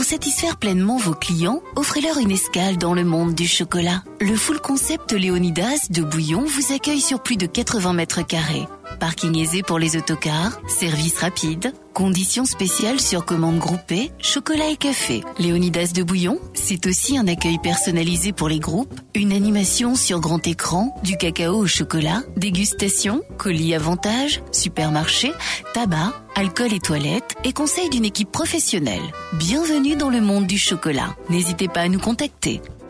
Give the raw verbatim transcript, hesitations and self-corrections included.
Pour satisfaire pleinement vos clients, offrez-leur une escale dans le monde du chocolat. Le full concept Léonidas de Bouillon vous accueille sur plus de quatre-vingts mètres carrés. Parking aisé pour les autocars, service rapide, conditions spéciales sur commande groupée, chocolat et café. Léonidas de Bouillon, c'est aussi un accueil personnalisé pour les groupes, une animation sur grand écran, du cacao au chocolat, dégustation, colis avantage, supermarché, tabac, alcool et toilettes et conseil d'une équipe professionnelle. Bienvenue dans le monde du chocolat. N'hésitez pas à nous contacter.